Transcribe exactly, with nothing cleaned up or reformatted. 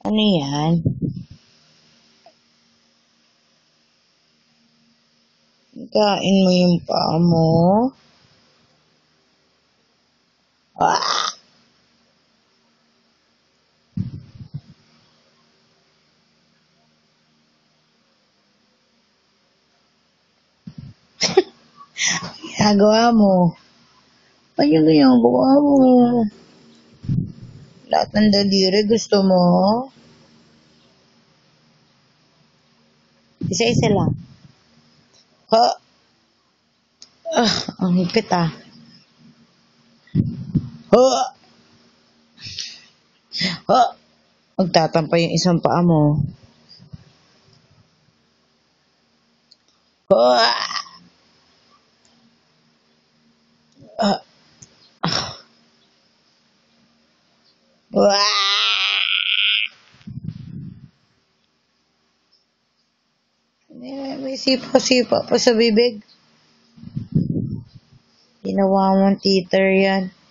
Ano yan? Kain mo yung paa mo. Ah! Ginagawa mo. Ano yung ginagawa mo? Lahat ng daliri gusto mo? Isa-isa lang. Ha? Ah, ang higpit ah. Ha? Ha? Magtatampa yung isang paa mo. Ha? Ah. Wah! May sipa-sipa pa sa bibig. Ginawa mong teeter yan.